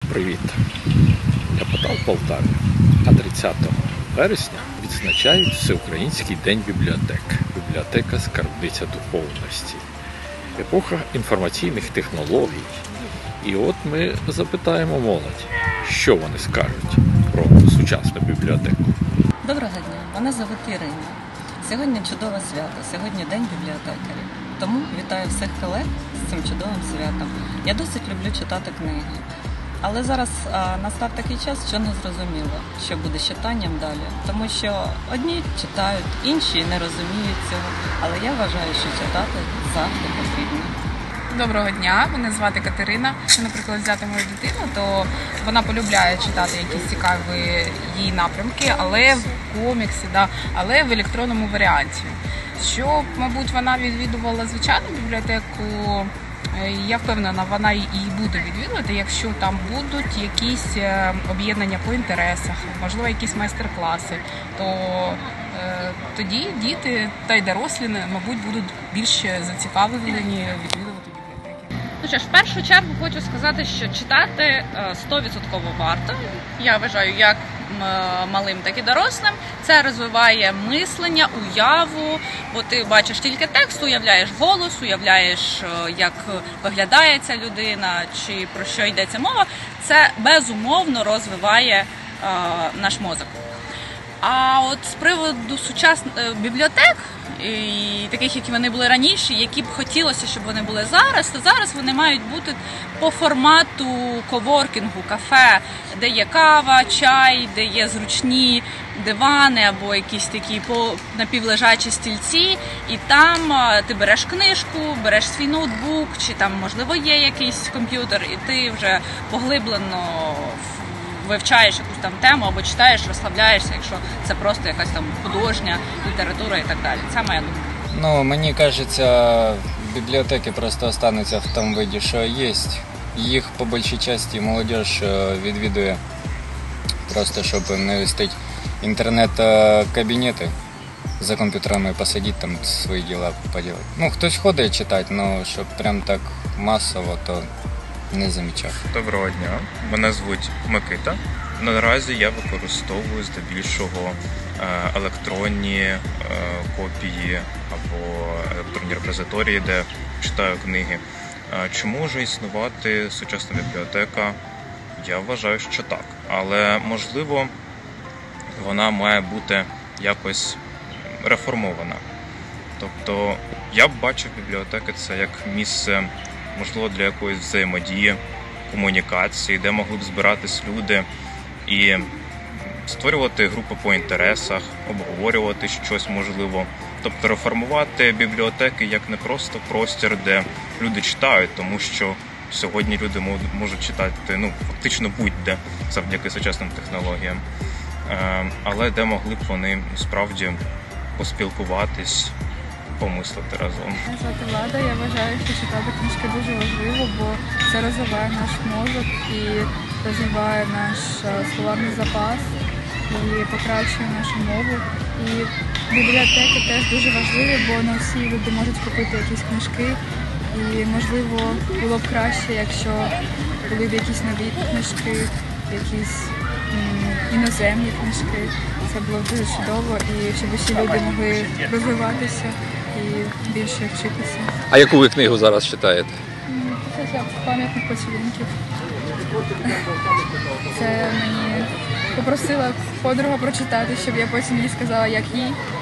Привіт! Я подав в Полтаві, а 30 вересня відзначають Всеукраїнський день бібліотек. Бібліотека – скарбниця духовності. Епоха інформаційних технологій. І от ми запитаємо молодь, що вони скажуть про сучасну бібліотеку. Доброго дня, мене звуть Ірина. Сьогодні чудове свято, сьогодні День бібліотекарів. Тому вітаю всіх колег з цим чудовим святом. Я досить люблю читати книги. Але зараз настав такий час, що не зрозуміло, що буде з читанням далі. Тому що одні читають, інші не розуміють цього. Але я вважаю, що читати завжди потрібно. Доброго дня, мене звати Катерина. Якщо, наприклад, взяти мою дитину, то вона полюбляє читати якісь цікаві їй напрямки, але в коміксі, але в електронному варіанті. Щоб, мабуть, вона відвідувала звичайну бібліотеку, я впевнена, вона і буде відвідувати, якщо там будуть якісь об'єднання по інтересах, можливо, якісь майстер-класи, то тоді діти та й дорослі, мабуть, будуть більш зацікавлені відвідувати бібліотеки. Ну що ж, в першу чергу хочу сказати, що читати 100% варто. Я вважаю, як малим, так і дорослим. Це розвиває мислення, уяву, бо ти бачиш тільки текст, уявляєш голос, уявляєш, як виглядає ця людина, чи про що йдеться мова. Це безумовно розвиває наш мозок. А от з приводу сучасних бібліотек, і таких, які вони були раніше, які б хотілося, щоб вони були зараз, то зараз вони мають бути по формату коворкінгу, кафе, де є кава, чай, де є зручні дивани або якісь такі напівлежачі стільці, і там ти береш книжку, береш свій ноутбук, чи там, можливо, є якийсь комп'ютер, і ти вже поглиблено вивчаєш якусь там тему або читаєш, розслабляєшся, якщо це просто якась там художня література і так далі. Це моя думка. Ну, мені кажеться, бібліотеки просто остануться в тому виді, що є. Їх по більшій часті молодь відвідує просто, щоб не вестить інтернет-кабінети за комп'ютерами посидіти, там свої діла поділити. Ну, хтось ходить читати, але щоб прям так масово, то не замічав. Доброго дня, мене звуть Микита. Наразі я використовую здебільшого електронні копії або електронні репозиторії, де читаю книги. Чи може існувати сучасна бібліотека? Я вважаю, що так. Але, можливо, вона має бути якось реформована. Тобто, я б бачив бібліотеки це як місце, можливо, для якоїсь взаємодії, комунікації, де могли б збиратись люди і створювати групи по інтересах, обговорювати щось можливо. Тобто реформувати бібліотеки як не просто простір, де люди читають, тому що сьогодні люди можуть читати фактично будь-де завдяки сучасним технологіям. Але де могли б вони справді поспілкуватись, помислити разом. Мене звати Влада, я вважаю, що читати книжки дуже важливо, бо це розвиває наш мозок і розвиває наш словарний запас і покращує нашу мову. І бібліотеки теж дуже важливі, бо не всі люди можуть купити якісь книжки. І, можливо, було б краще, якщо були б якісь нові книжки, якісь іноземні книжки. Це було б дуже чудово, і щоб усі люди могли розвиватися і більше вчитися. А яку ви книгу зараз читаєте? Це я пам'ятник поцілунків. Це мені попросила подруга прочитати, щоб я потім їй сказала, як їй.